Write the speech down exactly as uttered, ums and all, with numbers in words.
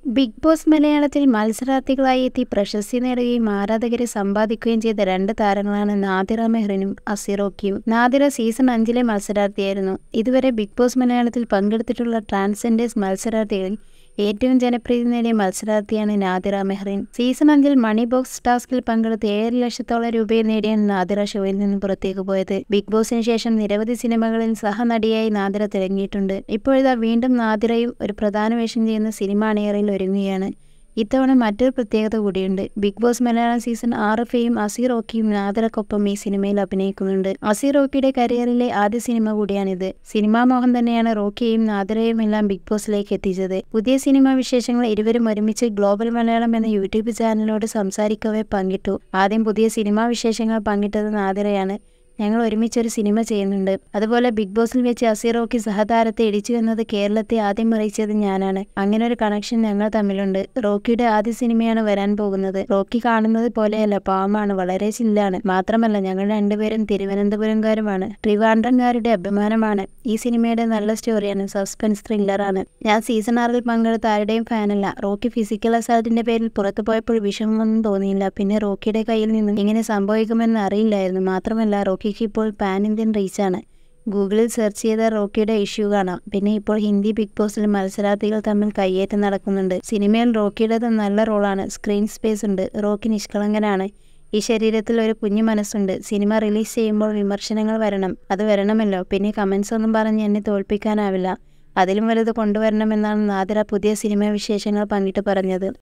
Big boss മലയാളത്തിൽ മത്സരാർത്ഥികളായി എത്തി പ്രശസ്തി നേടുകയും ആരാധകരെ സമ്പാദിക്കുകയും ചെയ്ത രണ്ട് താരങ്ങളാണ് നാദിറ മെഹ്റിനും അസിറോക്കിയും. നാദിറ സീസൺ അഞ്ചിലെ മത്സരാർത്ഥിയായിരുന്നു. ഇതുവരെ ബിഗ് ബോസ് മലയാളത്തിൽ പങ്കെടുത്തിട്ടുള്ള ട്രാൻസ്ജെൻഡേഴ്സ് മത്സരാർത്ഥികളിൽ ഏറ്റവും ജനപ്രീതി നേടിയ മത്സരാർത്ഥിയാണ് നാദിറ മെഹ്റിൻ. സീസൺ അഞ്ചിൽ മണി ബോക്സ് ടാസ്കിൽ പങ്കെടുത്ത് ഏഴ് ലക്ഷത്തോളം രൂപയിൽ നേടിയാണ് നാദിറ ഷോയിൽ നിന്നും പുറത്തേക്ക് പോയത്. ബിഗ് ബോസിന് ശേഷം നിരവധി സിനിമകളിൽ സഹനടിയായി നാദിറ തിളങ്ങിയിട്ടുണ്ട്. ഇപ്പോഴിതാ വീണ്ടും നാദിറയും ഒരു പ്രധാന വേഷം ചെയ്യുന്ന സിനിമ അണിയറയിൽ ഒരുങ്ങുകയാണ്. ഇത്തവണ മറ്റൊരു പ്രത്യേകത കൂടിയുണ്ട്. ബിഗ് ബോസ് മലയാളം സീസൺ ആറ് ഫെയും അസീർ റോക്കിയും നാദിറക്കൊപ്പം ഈ സിനിമയിൽ അഭിനയിക്കുന്നുണ്ട്. അസീർ റോക്കിയുടെ കരിയറിലെ ആദ്യ സിനിമ കൂടിയാണിത്. സിനിമാ മോഹം തന്നെയാണ് റോക്കിയെയും നാദിറയും എല്ലാം ബിഗ് ബോസിലേക്ക് എത്തിച്ചത്. പുതിയ സിനിമാ വിശേഷങ്ങൾ ഇരുവരും ഒരുമിച്ച് ഗ്ലോബൽ മലയാളം എന്ന യൂട്യൂബ് ചാനലിനോട് സംസാരിക്കവേ പങ്കിട്ടു. ആദ്യം പുതിയ സിനിമാ വിശേഷങ്ങൾ പങ്കിട്ടത് നാദിറയാണ്. ഞങ്ങൾ ഒരുമിച്ചൊരു സിനിമ ചെയ്യുന്നുണ്ട്. അതുപോലെ ബിഗ് ബോസിൽ വെച്ച് അസീർ റോക്കി സഹതാരത്തെ ഇടിച്ചു എന്നത് കേരളത്തെ ആദ്യം അറിയിച്ചത് ഞാനാണ്. അങ്ങനെ ഒരു കണക്ഷൻ ഞങ്ങൾ തമ്മിലുണ്ട്. റോക്കിയുടെ ആദ്യ സിനിമയാണ് വരാൻ പോകുന്നത്. റോക്കി കാണുന്നത് പോലെയല്ല, പാവമാണ്, വളരെ ചില്ലാണ്. മാത്രമല്ല ഞങ്ങൾ രണ്ടുപേരും തിരുവനന്തപുരംകാരുമാണ്, ട്രിവാൻഡ്രംകാരുടെ അഭിമാനമാണ്. ഈ സിനിമയുടെ നല്ല സ്റ്റോറിയാണ്, സസ്പെൻസ് ത്രില്ലറാണ്. ഞാൻ സീസൺ ആറിൽ പങ്കെടുത്ത ആരുടെയും ഫാനല്ല. റോക്കി ഫിസിക്കൽ അസാൾട്ടിന്റെ പേരിൽ പുറത്തു പോയപ്പോൾ വിഷമമൊന്നും തോന്നിയില്ല. പിന്നെ റോക്കിയുടെ കയ്യിൽ നിന്നും ഇങ്ങനെ സംഭവിക്കുമെന്ന് അറിയില്ലായിരുന്നു. മാത്രമല്ല റോക്കി ഇപ്പോൾ പാൻ ഇന്ത്യൻ റീച്ചാണ്. ഗൂഗിളിൽ സെർച്ച് ചെയ്ത റോക്കിയുടെ ഇഷ്യൂ കാണാം. പിന്നെ ഇപ്പോൾ ഹിന്ദി ബിഗ് ബോസിൽ മത്സരാർത്ഥികൾ തമ്മിൽ കയ്യേറ്റം നടക്കുന്നുണ്ട്. സിനിമയിൽ റോക്കിയുടേത് നല്ല റോളാണ്, സ്ക്രീൻ സ്പേസ് ഉണ്ട്. റോക്കി നിഷ്കളങ്കനാണ്. ഈ ശരീരത്തിൽ ഒരു കുഞ്ഞു മനസ്സുണ്ട്. സിനിമ റിലീസ് ചെയ്യുമ്പോൾ വിമർശനങ്ങൾ വരണം, അത് വരണമല്ലോ. പിന്നെ കമൻസ് ഒന്നും പറഞ്ഞ് എന്നെ തോൽപ്പിക്കാനാവില്ല. അതിലും വലുത് കൊണ്ടുവരണമെന്നാണ് നാദിറ പുതിയ സിനിമാ വിശേഷങ്ങൾ പങ്കിട്ട് പറഞ്ഞത്.